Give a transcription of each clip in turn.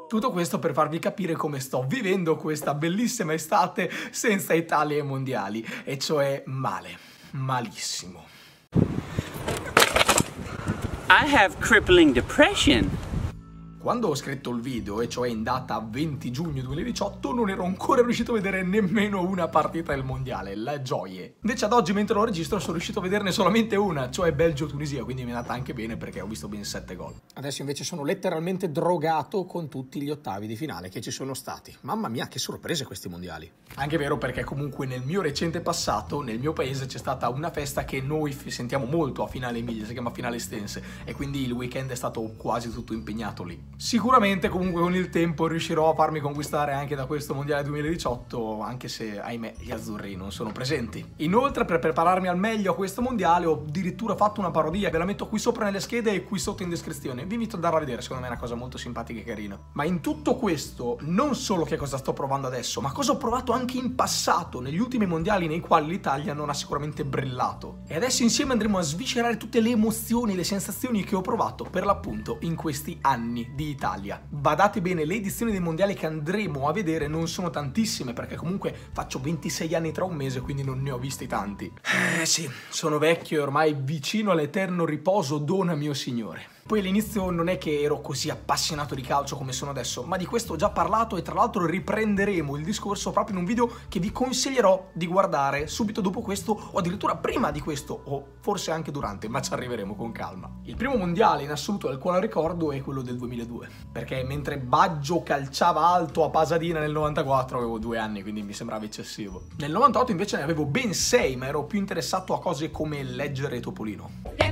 Tutto questo per farvi capire come sto vivendo questa bellissima estate senza Italia ai mondiali, e cioè male, malissimo. I have crippling depression. Quando ho scritto il video, e cioè in data 20 giugno 2018, non ero ancora riuscito a vedere nemmeno una partita del mondiale, la gioie. Invece ad oggi, mentre lo registro, sono riuscito a vederne solamente una, cioè Belgio-Tunisia, quindi mi è andata anche bene perché ho visto ben 7 gol. Adesso invece sono letteralmente drogato con tutti gli ottavi di finale che ci sono stati. Mamma mia, che sorprese questi mondiali. Anche vero, perché comunque nel mio recente passato, nel mio paese, c'è stata una festa che noi sentiamo molto a Finale Emilia, si chiama Finale Estense, e quindi il weekend è stato quasi tutto impegnato lì. Sicuramente comunque con il tempo riuscirò a farmi conquistare anche da questo mondiale 2018, anche se ahimè gli azzurri non sono presenti. Inoltre, per prepararmi al meglio a questo mondiale, ho addirittura fatto una parodia, ve la metto qui sopra nelle schede e qui sotto in descrizione. Vi invito ad andarla a vedere, secondo me è una cosa molto simpatica e carina. Ma in tutto questo, non solo che cosa sto provando adesso, ma cosa ho provato anche in passato, negli ultimi mondiali nei quali l'Italia non ha sicuramente brillato. E adesso insieme andremo a sviscerare tutte le emozioni e le sensazioni che ho provato per l'appunto in questi anni di Italia. Badate bene, le edizioni dei mondiali che andremo a vedere non sono tantissime, perché comunque faccio 26 anni tra un mese, quindi non ne ho visti tanti. Sì, sono vecchio e ormai vicino all'eterno riposo, dona mio Signore. Poi all'inizio non è che ero così appassionato di calcio come sono adesso, ma di questo ho già parlato e tra l'altro riprenderemo il discorso proprio in un video che vi consiglierò di guardare subito dopo questo, o addirittura prima di questo, o forse anche durante, ma ci arriveremo con calma. Il primo mondiale in assoluto al quale ricordo è quello del 2002, perché mentre Baggio calciava alto a Pasadena nel 94 avevo 2 anni, quindi mi sembrava eccessivo. Nel 98 invece ne avevo ben 6, ma ero più interessato a cose come leggere Topolino.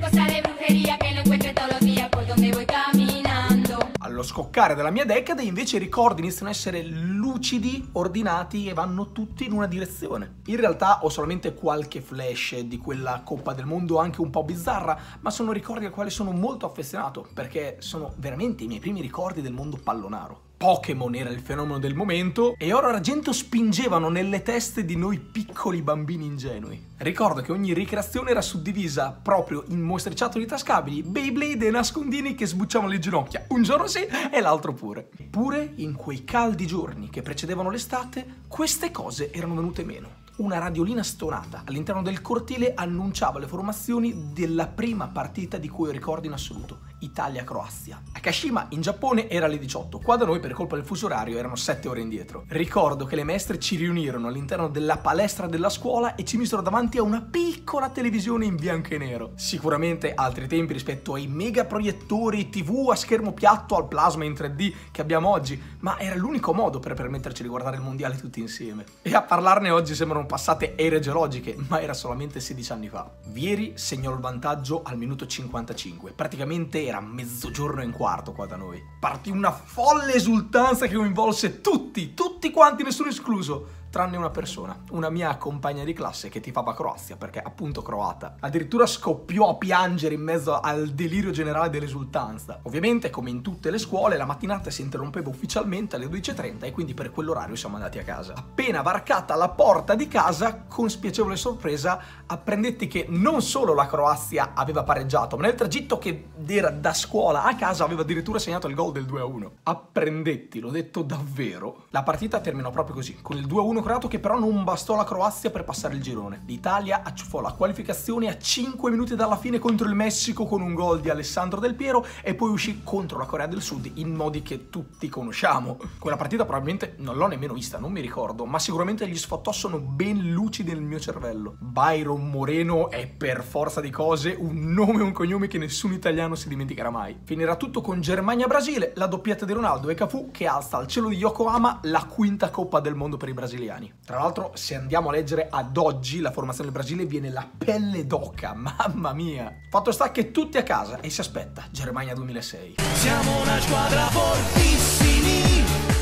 Allo scoccare della mia decade invece i ricordi iniziano a essere lucidi, ordinati e vanno tutti in una direzione. In realtà ho solamente qualche flash di quella Coppa del Mondo anche un po' bizzarra, ma sono ricordi ai quali sono molto affezionato, perché sono veramente i miei primi ricordi del mondo pallonaro. Pokémon era il fenomeno del momento e oro e argento spingevano nelle teste di noi piccoli bambini ingenui. Ricordo che ogni ricreazione era suddivisa proprio in mostriciattoli tascabili, Beyblade e nascondini che sbucciavano le ginocchia, un giorno sì e l'altro pure. Eppure in quei caldi giorni che precedevano l'estate, queste cose erano venute meno. Una radiolina stonata all'interno del cortile annunciava le formazioni della prima partita di cui ho ricordo in assoluto, Italia-Croazia. A Kashima, in Giappone, era alle 18, qua da noi per colpa del fuso orario erano 7 ore indietro. Ricordo che le maestre ci riunirono all'interno della palestra della scuola e ci misero davanti a una piccola televisione in bianco e nero. Sicuramente altri tempi rispetto ai mega proiettori TV a schermo piatto al plasma in 3D che abbiamo oggi, ma era l'unico modo per permetterci di guardare il mondiale tutti insieme. E a parlarne oggi sembrano passate ere geologiche, ma era solamente 16 anni fa. Vieri segnò il vantaggio al minuto 55, praticamente era mezzogiorno e un quarto qua da noi. Partì una folle esultanza che coinvolse tutti quanti, nessuno escluso, tranne una persona, una mia compagna di classe che tifava Croazia, perché appunto croata. Addirittura scoppiò a piangere in mezzo al delirio generale dell'esultanza. Ovviamente, come in tutte le scuole, la mattinata si interrompeva ufficialmente alle 12:30 e quindi per quell'orario siamo andati a casa. Appena varcata la porta di casa, con spiacevole sorpresa, apprendetti che non solo la Croazia aveva pareggiato, ma nel tragitto che era da scuola a casa aveva addirittura segnato il gol del 2-1. Apprendetti, l'ho detto davvero. La partita terminò proprio così, con il 2-1 croato che però non bastò alla Croazia per passare il girone. L'Italia acciuffò la qualificazione a 5 minuti dalla fine contro il Messico con un gol di Alessandro Del Piero e poi uscì contro la Corea del Sud in modi che tutti conosciamo. Quella partita probabilmente non l'ho nemmeno vista, non mi ricordo, ma sicuramente gli sfottò sono ben lucidi nel mio cervello. Byron Moreno è per forza di cose un nome e un cognome che nessun italiano si dimenticherà mai. Finirà tutto con Germania-Brasile, la doppietta di Ronaldo e Cafu che alza al cielo di Yokohama la quinta Coppa del Mondo per i brasiliani. Tra l'altro, se andiamo a leggere ad oggi la formazione del Brasile viene la pelle d'oca, mamma mia. Fatto sta che tutti a casa e si aspetta Germania 2006. Siamo una squadra fortissimi.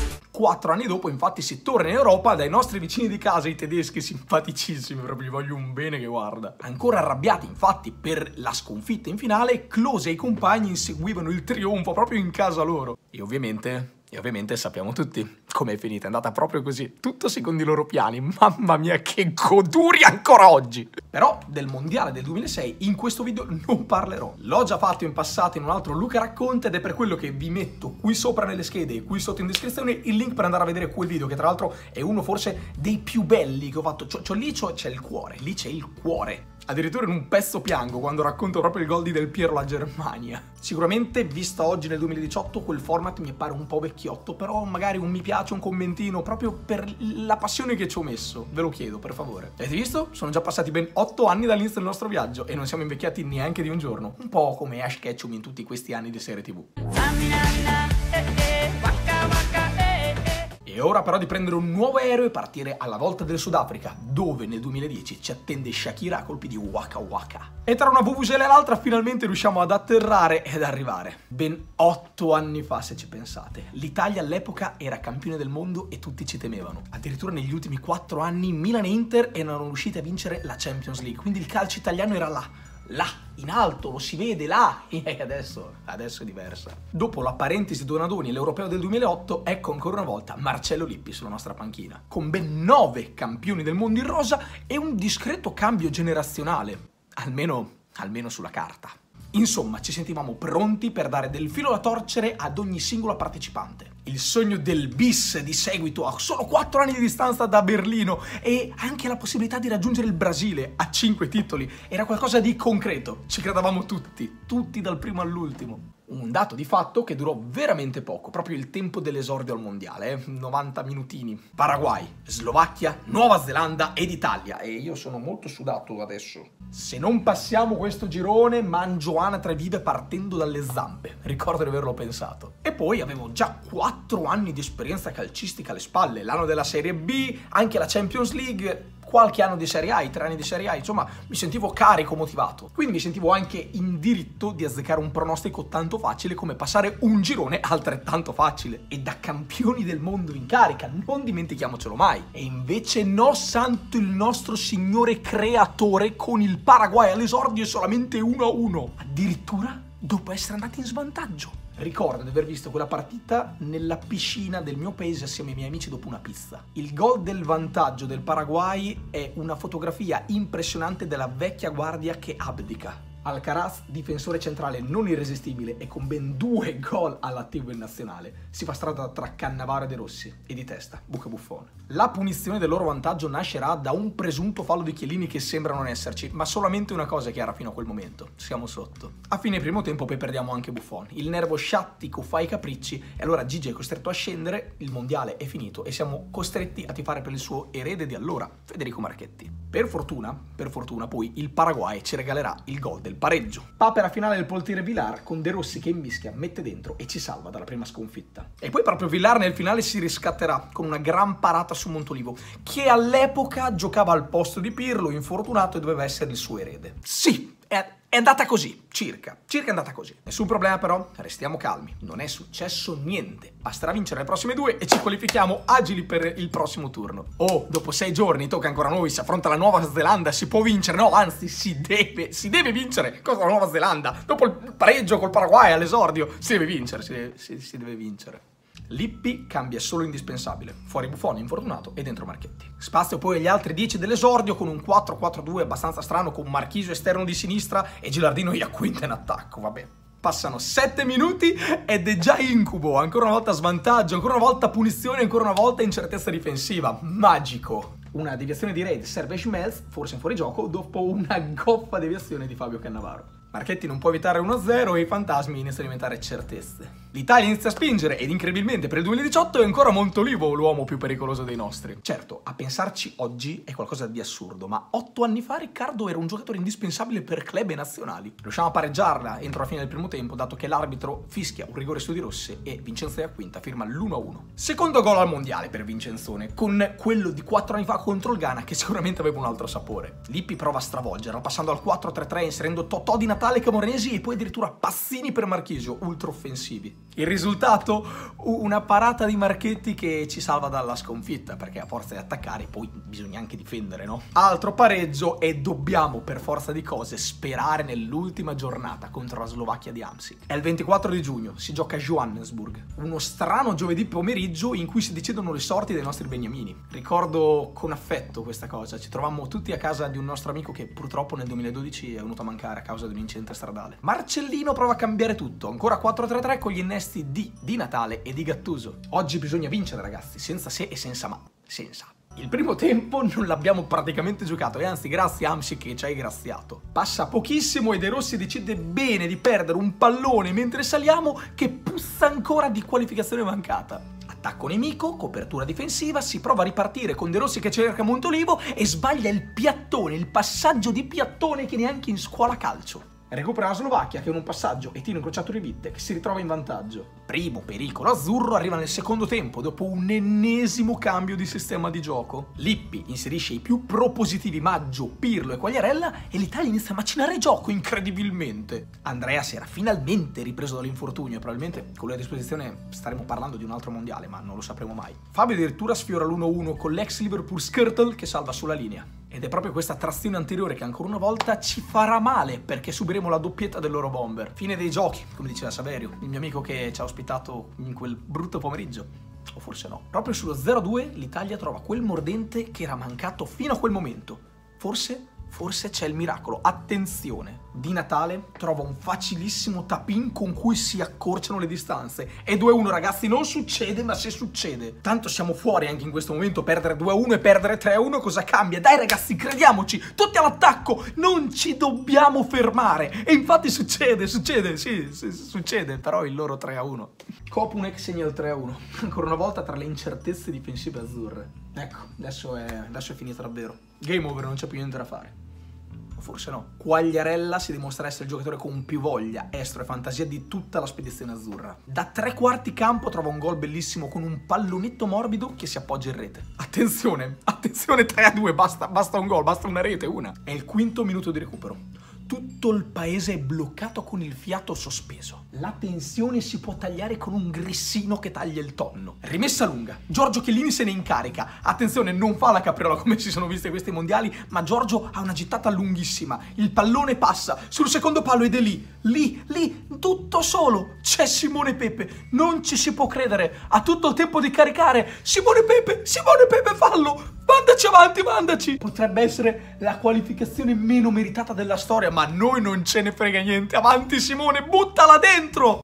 4 anni dopo infatti si torna in Europa dai nostri vicini di casa, i tedeschi, simpaticissimi, proprio gli voglio un bene che guarda. Ancora arrabbiati infatti per la sconfitta in finale, Klose e i compagni inseguivano il trionfo proprio in casa loro. E ovviamente sappiamo tutti Com'è finita? È andata proprio così, tutto secondo i loro piani. Mamma mia, che goduria ancora oggi! Però del mondiale del 2006 in questo video non parlerò. L'ho già fatto in passato in un altro Luca Racconta ed è per quello che vi metto qui sopra nelle schede e qui sotto in descrizione il link per andare a vedere quel video, che tra l'altro è uno forse dei più belli che ho fatto. Lì c'è il cuore, lì c'è il cuore. Addirittura in un pezzo piango quando racconto proprio il gol di Del Piero alla Germania. Sicuramente, vista oggi nel 2018, quel format mi appare un po' vecchiotto, però magari un mi piace, un commentino, proprio per la passione che ci ho messo. Ve lo chiedo, per favore. Avete visto? Sono già passati ben 8 anni dall'inizio del nostro viaggio e non siamo invecchiati neanche di un giorno. Un po' come Ash Ketchum in tutti questi anni di serie TV. È ora però di prendere un nuovo aereo e partire alla volta del Sudafrica, dove nel 2010 ci attende Shakira a colpi di Waka Waka. E tra una vuvuzela e l'altra finalmente riusciamo ad atterrare ed arrivare. Ben 8 anni fa, se ci pensate. L'Italia all'epoca era campione del mondo e tutti ci temevano. Addirittura negli ultimi 4 anni Milan e Inter erano riusciti a vincere la Champions League, quindi il calcio italiano era là, in alto, lo si vede là, e adesso è diversa. Dopo la parentesi Donadoni e l'Europeo del 2008, ecco ancora una volta Marcello Lippi sulla nostra panchina, con ben 9 campioni del mondo in rosa e un discreto cambio generazionale, almeno sulla carta. Insomma, ci sentivamo pronti per dare del filo da torcere ad ogni singola partecipante. Il sogno del bis di seguito a solo 4 anni di distanza da Berlino e anche la possibilità di raggiungere il Brasile a 5 titoli era qualcosa di concreto. Ci credevamo tutti dal primo all'ultimo. Un dato di fatto che durò veramente poco, proprio il tempo dell'esordio al mondiale, 90 minutini. Paraguay, Slovacchia, Nuova Zelanda ed Italia. E io sono molto sudato adesso. Se non passiamo questo girone, mangio anatre vive partendo dalle zampe. Ricordo di averlo pensato. E poi avevo già 4 anni di esperienza calcistica alle spalle, l'anno della Serie B, anche la Champions League, qualche anno di Serie A, i 3 anni di Serie A, insomma mi sentivo carico, motivato. Quindi mi sentivo anche in diritto di azzeccare un pronostico tanto facile come passare un girone altrettanto facile. E da campioni del mondo in carica, non dimentichiamocelo mai. E invece no, santo il nostro signore creatore, con il Paraguay all'esordio e solamente 1-1. Addirittura dopo essere andati in svantaggio. Ricordo di aver visto quella partita nella piscina del mio paese assieme ai miei amici dopo una pizza. Il gol del vantaggio del Paraguay è una fotografia impressionante della vecchia guardia che abdica. Alcaraz, difensore centrale non irresistibile e con ben 2 gol all'attivo in nazionale, si fa strada tra Cannavaro e De Rossi e di testa Luca Buffon. La punizione del loro vantaggio nascerà da un presunto fallo di Chiellini che sembra non esserci, ma solamente una cosa è chiara fino a quel momento: siamo sotto. A fine primo tempo poi perdiamo anche Buffon. Il nervo sciattico fa i capricci e allora Gigi è costretto a scendere, il mondiale è finito e siamo costretti a tifare per il suo erede di allora, Federico Marchetti. Per fortuna poi il Paraguay ci regalerà il gol del pareggio. Papera finale del portiere Villar con De Rossi che mischia, mette dentro e ci salva dalla prima sconfitta. E poi proprio Villar nel finale si riscatterà con una gran parata su Montolivo, che all'epoca giocava al posto di Pirlo, infortunato, e doveva essere il suo erede. Sì, è andata così, circa è andata così. Nessun problema però, restiamo calmi, non è successo niente. Basterà vincere le prossime 2 e ci qualifichiamo agili per il prossimo turno. Oh, dopo 6 giorni tocca ancora a noi, si affronta la Nuova Zelanda, si può vincere, no, anzi si deve vincere. Cosa la Nuova Zelanda? Dopo il pareggio col Paraguay all'esordio, si deve vincere, si deve vincere. Lippi cambia solo indispensabile, fuori Buffon infortunato e dentro Marchetti. Spazio poi agli altri 10 dell'esordio con un 4-4-2 abbastanza strano con Marchisio esterno di sinistra e Gilardino Iaquinta in attacco, vabbè. Passano 7 minuti ed è già incubo, ancora una volta svantaggio, ancora una volta punizione, ancora una volta incertezza difensiva. Magico! Una deviazione di Reid serve Schmelz, forse in fuorigioco, dopo una goffa deviazione di Fabio Cannavaro. Marchetti non può evitare 1-0 e i fantasmi iniziano a diventare certezze. L'Italia inizia a spingere ed incredibilmente per il 2018 è ancora Montolivo l'uomo più pericoloso dei nostri. Certo, a pensarci oggi è qualcosa di assurdo, ma 8 anni fa Riccardo era un giocatore indispensabile per club e nazionali. Riusciamo a pareggiarla entro la fine del primo tempo, dato che l'arbitro fischia un rigore su Di Rossi e Vincenzo Iaquinta firma l'1-1. Secondo gol al mondiale per Vincenzone, con quello di 4 anni fa contro il Ghana che sicuramente aveva un altro sapore. Lippi prova a stravolgerla, passando al 4-3-3 inserendo Totò di Natale Natale Camoranesi e poi addirittura Passini per Marchisio, ultra offensivi. Il risultato? Una parata di Marchetti che ci salva dalla sconfitta, perché a forza di attaccare poi bisogna anche difendere, no? Altro pareggio e dobbiamo per forza di cose sperare nell'ultima giornata contro la Slovacchia di Hamsik. È il 24 di giugno, si gioca a Johannesburg, uno strano giovedì pomeriggio in cui si decidono le sorti dei nostri beniamini. Ricordo con affetto questa cosa, ci trovammo tutti a casa di un nostro amico che purtroppo nel 2012 è venuto a mancare a causa di un incidente stradale. Marcellino prova a cambiare tutto, ancora 4-3-3 con gli innesti di Di Natale e di Gattuso. Oggi bisogna vincere ragazzi, senza se e senza ma, senza. Il primo tempo non l'abbiamo praticamente giocato e anzi grazie a Hamsik che ci hai graziato. Passa pochissimo e De Rossi decide bene di perdere un pallone mentre saliamo che puzza ancora di qualificazione mancata. Attacco nemico, copertura difensiva, si prova a ripartire con De Rossi che cerca Montolivo e sbaglia il piattone, il passaggio di piattone che neanche in scuola calcio. Recupera la Slovacchia che in un passaggio e tiro incrociato di Witte che si ritrova in vantaggio. Primo pericolo azzurro arriva nel secondo tempo dopo un ennesimo cambio di sistema di gioco. Lippi inserisce i più propositivi Maggio, Pirlo e Quagliarella e l'Italia inizia a macinare gioco incredibilmente. Andrea si era finalmente ripreso dall'infortunio e probabilmente con lui a disposizione staremo parlando di un altro mondiale, ma non lo sapremo mai. Fabio addirittura sfiora l'1-1 con l'ex Liverpool Skirtle che salva sulla linea. Ed è proprio questa trazione anteriore che ancora una volta ci farà male perché subiremo la doppietta del loro bomber. Fine dei giochi, come diceva Saverio, il mio amico che ci ha ospitato in quel brutto pomeriggio. O forse no. Proprio sullo 0-2 l'Italia trova quel mordente che era mancato fino a quel momento. Forse c'è il miracolo. Attenzione! Di Natale trova un facilissimo tap-in con cui si accorciano le distanze. E 2-1 ragazzi, non succede, ma se succede. Tanto siamo fuori anche in questo momento, perdere 2-1 e perdere 3-1 cosa cambia? Dai ragazzi, crediamoci, tutti all'attacco, non ci dobbiamo fermare. E infatti succede, sì, succede, però il loro 3-1. Kopunek segna il 3-1, ancora una volta tra le incertezze difensive azzurre. Ecco, adesso è finita davvero. Game over, non c'è più niente da fare. Forse no. Quagliarella si dimostra essere il giocatore con più voglia, estro e fantasia di tutta la spedizione azzurra. Da 3/4 campo trova un gol bellissimo con un pallonetto morbido che si appoggia in rete. Attenzione, 3-2, basta un gol, basta una rete, una. È il quinto minuto di recupero. Tutto il paese è bloccato con il fiato sospeso. La tensione si può tagliare con un grissino che taglia il tonno. Rimessa lunga. Giorgio Chiellini se ne incarica. Attenzione, non fa la capriola come si sono viste questi mondiali, ma Giorgio ha una gittata lunghissima. Il pallone passa sul secondo palo ed è lì, tutto solo. C'è Simone Pepe. Non ci si può credere. Ha tutto il tempo di caricare. Simone Pepe, fallo! Mandaci avanti, mandaci! Potrebbe essere la qualificazione meno meritata della storia, ma a noi non ce ne frega niente. Avanti Simone, buttala dentro!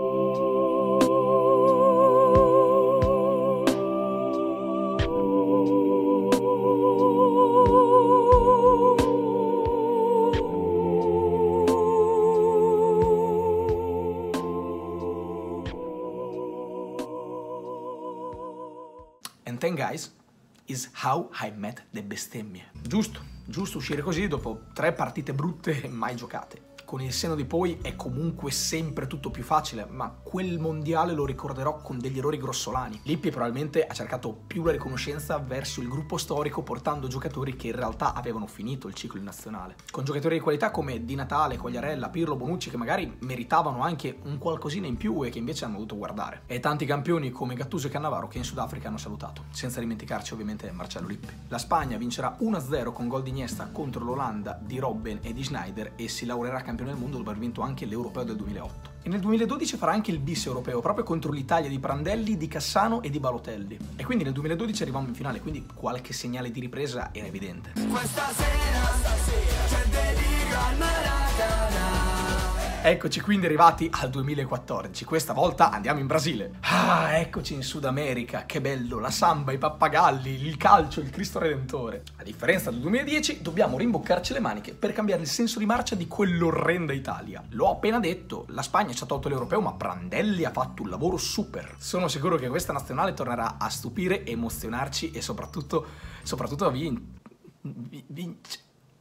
And then guys, is how I met the bestemmie. Giusto uscire così dopo 3 partite brutte mai giocate. Con il senno di poi è comunque sempre tutto più facile, ma quel mondiale lo ricorderò con degli errori grossolani. Lippi probabilmente ha cercato più la riconoscenza verso il gruppo storico portando giocatori che in realtà avevano finito il ciclo in nazionale. Con giocatori di qualità come Di Natale, Quagliarella, Pirlo, Bonucci che magari meritavano anche un qualcosina in più e che invece hanno dovuto guardare. E tanti campioni come Gattuso e Cannavaro che in Sudafrica hanno salutato. Senza dimenticarci ovviamente Marcello Lippi. La Spagna vincerà 1-0 con gol di Iniesta contro l'Olanda di Robben e di Schneider e si laureerà campione del mondo dopo aver vinto anche l'Europeo del 2008. E nel 2012 farà anche il bis europeo proprio contro l'Italia di Prandelli, di Cassano e di Balotelli. E quindi nel 2012 arrivavamo in finale, quindi qualche segnale di ripresa era evidente. Questa sera c'è delirio al Maradona. Eccoci quindi arrivati al 2014, questa volta andiamo in Brasile. Ah, eccoci in Sud America, che bello, la samba, i pappagalli, il calcio, il Cristo Redentore. A differenza del 2010 dobbiamo rimboccarci le maniche per cambiare il senso di marcia di quell'orrenda Italia. L'ho appena detto, la Spagna ci ha tolto l'Europeo ma Prandelli ha fatto un lavoro super. Sono sicuro che questa nazionale tornerà a stupire, emozionarci e soprattutto a vincere.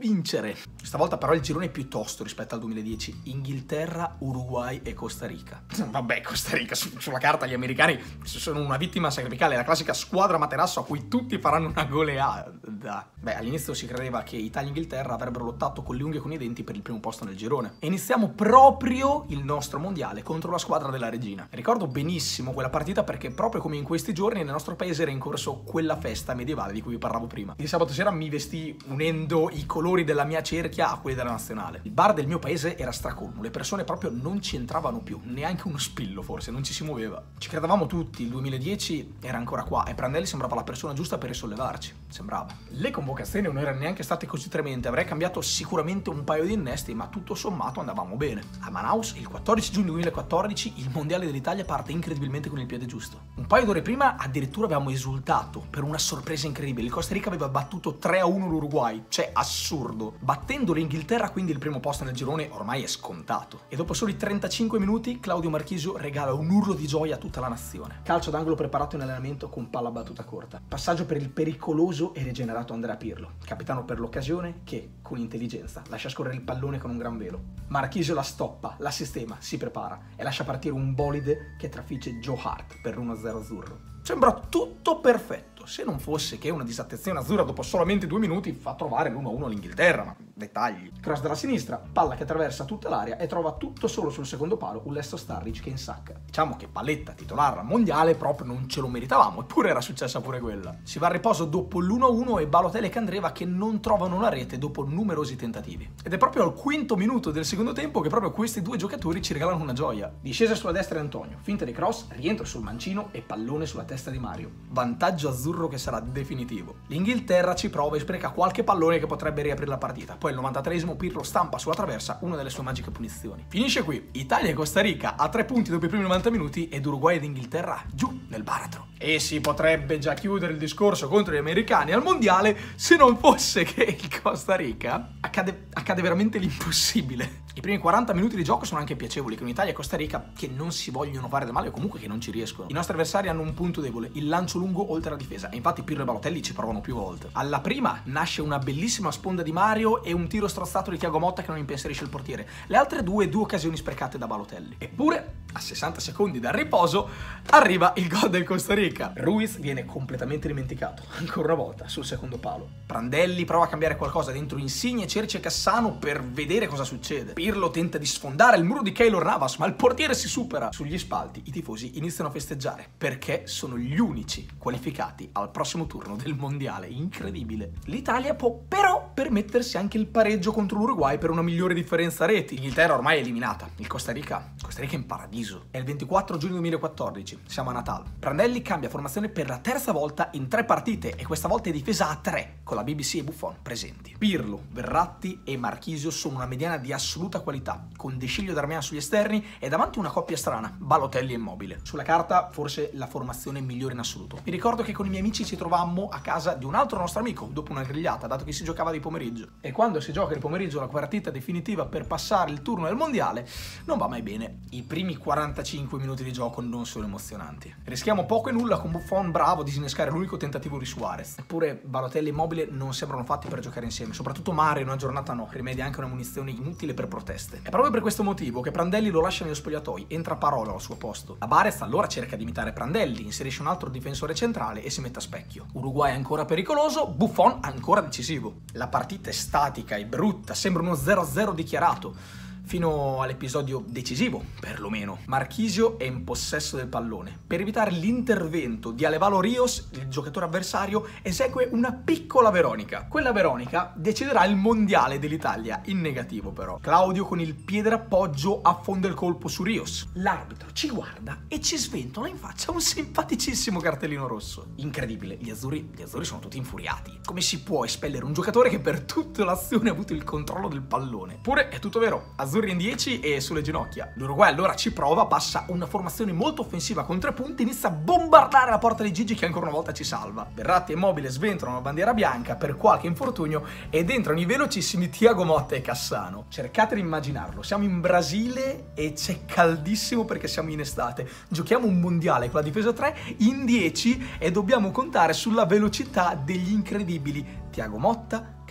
vincere. Stavolta però il girone è più tosto rispetto al 2010. Inghilterra, Uruguay e Costa Rica. Vabbè, Costa Rica, sulla carta gli americani sono una vittima sacrificale, la classica squadra materasso a cui tutti faranno una goleada. Beh, all'inizio si credeva che Italia e Inghilterra avrebbero lottato con le unghie e con i denti per il primo posto nel girone. E iniziamo proprio il nostro mondiale contro la squadra della regina. Ricordo benissimo quella partita perché proprio come in questi giorni nel nostro paese era in corso quella festa medievale di cui vi parlavo prima. Il sabato sera mi vestii unendo i colori della mia cerchia a quelli della nazionale. Il bar del mio paese era stracolmo, le persone proprio non ci entravano più, neanche uno spillo forse, non ci si muoveva. Ci credevamo tutti, il 2010 era ancora qua e Prandelli sembrava la persona giusta per risollevarci, sembrava. Le convocazioni non erano neanche state così tremende, avrei cambiato sicuramente un paio di innesti, ma tutto sommato andavamo bene. A Manaus, il 14 giugno 2014, il mondiale dell'Italia parte incredibilmente con il piede giusto. Un paio d'ore prima addirittura avevamo esultato per una sorpresa incredibile. Il Costa Rica aveva battuto 3-1 l'Uruguay, cioè assurdo. Battendo l'Inghilterra quindi il primo posto nel girone ormai è scontato. E dopo soli 35 minuti Claudio Marchisio regala un urlo di gioia a tutta la nazione. Calcio d'angolo preparato in allenamento con palla battuta corta. Passaggio per il pericoloso e rigenerato Andrea Pirlo, capitano per l'occasione che, con intelligenza, lascia scorrere il pallone con un gran velo. Marchisio la stoppa, la sistema, si prepara e lascia partire un bolide che trafigge Joe Hart per l'1-0 azzurro. Sembra tutto perfetto, se non fosse che una disattenzione azzurra dopo solamente 2 minuti fa trovare l'1-1 all'Inghilterra, ma dettagli. Cross dalla sinistra, palla che attraversa tutta l'area e trova tutto solo sul secondo palo un Lesto Starric che insacca. Diciamo che Palletta titolare al mondiale proprio non ce lo meritavamo, eppure era successa pure quella. Si va al riposo dopo l'1-1 e Balotelli e Candreva che non trovano la rete dopo numerosi tentativi. Ed è proprio al quinto minuto del secondo tempo che proprio questi due giocatori ci regalano una gioia. Discesa sulla destra di Antonio, finta di cross, rientro sul mancino e pallone sulla testa di Mario. Vantaggio azzurro che sarà definitivo. L'Inghilterra ci prova e spreca qualche pallone che potrebbe riaprire la partita. Poi al 93esimo Pirlo stampa sulla traversa una delle sue magiche punizioni. Finisce qui. Italia e Costa Rica a 3 punti dopo i primi 90 minuti ed Uruguay ed Inghilterra giù nel baratro. E si potrebbe già chiudere il discorso contro gli americani al mondiale se non fosse che il Costa Rica accade veramente l'impossibile. I primi 40 minuti di gioco sono anche piacevoli, con Italia e Costa Rica che non si vogliono fare del male o comunque che non ci riescono. I nostri avversari hanno un punto debole, il lancio lungo oltre la difesa, e infatti Pirlo e Balotelli ci provano più volte. Alla prima nasce una bellissima sponda di Mario e un tiro strozzato di Thiago Motta che non impensierisce il portiere. Le altre due occasioni sprecate da Balotelli. Eppure, a 60 secondi dal riposo, arriva il gol del Costa Rica. Ruiz viene completamente dimenticato, ancora una volta, sul secondo palo. Prandelli prova a cambiare qualcosa dentro Insigne, Cerci e Cassano per vedere cosa succede. Pirlo tenta di sfondare il muro di Keylor Navas, ma il portiere si supera. Sugli spalti i tifosi iniziano a festeggiare perché sono gli unici qualificati al prossimo turno del mondiale. Incredibile. L'Italia può però permettersi anche il pareggio contro l'Uruguay per una migliore differenza reti. L'Inghilterra ormai è eliminata. Il Costa Rica è in paradiso. È il 24 giugno 2014, siamo a Natale. Prandelli cambia formazione per la terza volta in 3 partite e questa volta è difesa a 3 con la BBC e Buffon presenti. Pirlo, Verratti e Marchisio sono una mediana di assoluta qualità, con De Sciglio e Darmian sugli esterni e davanti una coppia strana, Balotelli e Immobile. Sulla carta forse la formazione migliore in assoluto. Mi ricordo che con i miei amici ci trovammo a casa di un altro nostro amico dopo una grigliata, dato che si giocava di pomeriggio. E quando si gioca di pomeriggio la partita definitiva per passare il turno del mondiale non va mai bene. I primi 45 minuti di gioco non sono emozionanti. Rischiamo poco e nulla con Buffon bravo a disinnescare l'unico tentativo di Suarez. Eppure Balotelli e Immobile non sembrano fatti per giocare insieme, soprattutto Mario in una giornata no, rimedia anche una munizione inutile per proteste. È proprio per questo motivo che Prandelli lo lascia negli spogliatoi, entra Parola al suo posto. La Barez allora cerca di imitare Prandelli, inserisce un altro difensore centrale e si mette a specchio. Uruguay ancora pericoloso, Buffon ancora decisivo. La partita è statica e brutta, sembra uno 0-0 dichiarato. Fino all'episodio decisivo, perlomeno. Marchisio è in possesso del pallone. Per evitare l'intervento di Alevalo Rios, il giocatore avversario esegue una piccola Veronica. Quella Veronica deciderà il mondiale dell'Italia, in negativo però. Claudio con il piede d'appoggio affonda il colpo su Rios. L'arbitro ci guarda e ci sventola in faccia un simpaticissimo cartellino rosso. Incredibile, gli azzurri sono tutti infuriati. Come si può espellere un giocatore che per tutta l'azione ha avuto il controllo del pallone? Eppure è tutto vero. Azzurri in 10 e sulle ginocchia. L'Uruguay allora ci prova, passa una formazione molto offensiva con 3 punti, inizia a bombardare la porta di Gigi che ancora una volta ci salva. Verratti e Immobile sventolano la bandiera bianca per qualche infortunio ed entrano i velocissimi Thiago Motta e Cassano. Cercate di immaginarlo, siamo in Brasile e c'è caldissimo perché siamo in estate. Giochiamo un mondiale con la difesa 3 in 10 e dobbiamo contare sulla velocità degli incredibili Thiago Motta,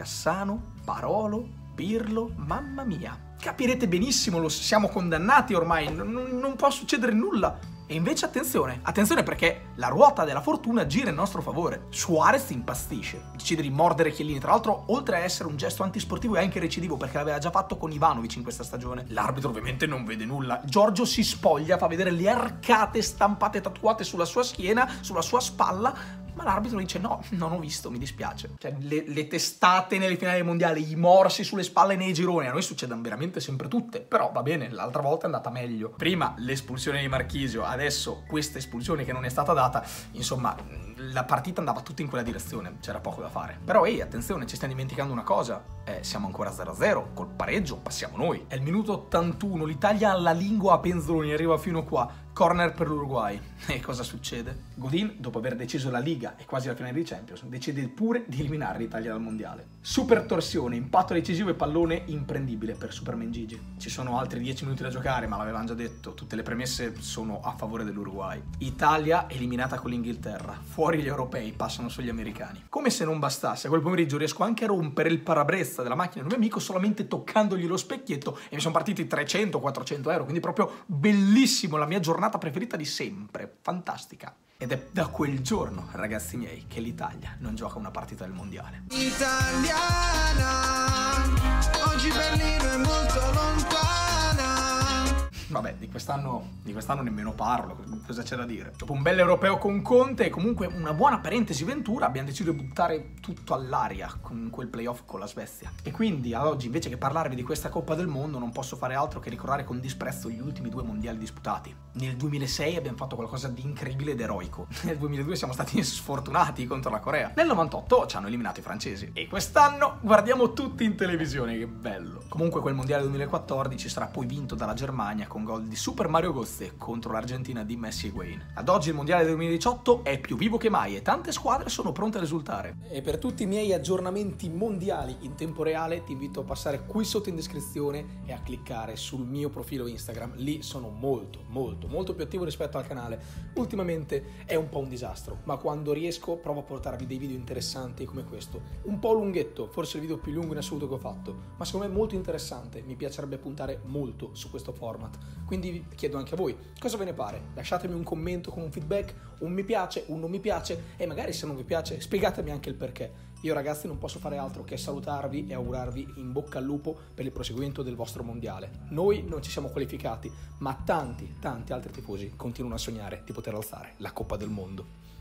Cassano, Parolo, Pirlo, mamma mia. Capirete benissimo, lo siamo condannati ormai, non può succedere nulla. E invece attenzione perché la ruota della fortuna gira in nostro favore. Suarez impastisce, decide di mordere Chiellini, tra l'altro oltre a essere un gesto antisportivo è anche recidivo perché l'aveva già fatto con Ivanovic in questa stagione. L'arbitro ovviamente non vede nulla, Giorgio si spoglia, fa vedere le arcate stampate tatuate sulla sua schiena, sulla sua spalla, ma l'arbitro dice no, non ho visto, mi dispiace. Cioè le testate nelle finali dei mondiali, i morsi sulle spalle nei gironi, a noi succedono veramente sempre tutte, però va bene, l'altra volta è andata meglio. Prima l'espulsione di Marchisio, adesso questa espulsione che non è stata data, insomma la partita andava tutta in quella direzione, c'era poco da fare. Però attenzione, ci stiamo dimenticando una cosa, siamo ancora 0-0, col pareggio passiamo noi. È il minuto 81, l'Italia ha la lingua a penzoloni, arriva fino qua. Corner per l'Uruguay. E cosa succede? Godin, dopo aver deciso la Liga e quasi la finale di Champions, decide pure di eliminare l'Italia dal Mondiale. Super torsione, impatto decisivo e pallone imprendibile per Superman Gigi. Ci sono altri 10 minuti da giocare, ma l'avevamo già detto, tutte le premesse sono a favore dell'Uruguay. Italia eliminata con l'Inghilterra. Fuori gli europei, passano sugli americani. Come se non bastasse, quel pomeriggio riesco anche a rompere il parabrezza della macchina di un mio amico solamente toccandogli lo specchietto e mi sono partiti 300-400 euro, quindi proprio bellissimo, la mia giornata preferita di sempre, fantastica. Ed è da quel giorno, ragazzi miei, che l'Italia non gioca una partita del mondiale. Italiana, oggi Berlino è molto lontana. Vabbè, di quest'anno nemmeno parlo, cosa c'è da dire? Dopo un bel europeo con Conte e comunque una buona parentesi Ventura, abbiamo deciso di buttare tutto all'aria con quel playoff con la Svezia. E quindi ad oggi, invece che parlarvi di questa Coppa del Mondo, non posso fare altro che ricordare con disprezzo gli ultimi 2 mondiali disputati. Nel 2006 abbiamo fatto qualcosa di incredibile ed eroico. Nel 2002 siamo stati sfortunati contro la Corea. Nel 98 ci hanno eliminato i francesi. E quest'anno guardiamo tutti in televisione, che bello. Comunque quel mondiale 2014 sarà poi vinto dalla Germania con gol di Super Mario Götze contro l'Argentina di Messi e Higuaín. Ad oggi il mondiale del 2018 è più vivo che mai e tante squadre sono pronte a risultare. E per tutti i miei aggiornamenti mondiali in tempo reale ti invito a passare qui sotto in descrizione e a cliccare sul mio profilo Instagram. Lì sono molto più attivo rispetto al canale. Ultimamente è un po' un disastro, ma quando riesco provo a portarvi dei video interessanti come questo. Un po' lunghetto, forse il video più lungo in assoluto che ho fatto, ma secondo me molto interessante. Mi piacerebbe puntare molto su questo format. Quindi chiedo anche a voi, cosa ve ne pare? Lasciatemi un commento con un feedback, un mi piace, un non mi piace e magari se non vi piace spiegatemi anche il perché. Io ragazzi non posso fare altro che salutarvi e augurarvi in bocca al lupo per il proseguimento del vostro mondiale. Noi non ci siamo qualificati, ma tanti altri tifosi continuano a sognare di poter alzare la Coppa del Mondo.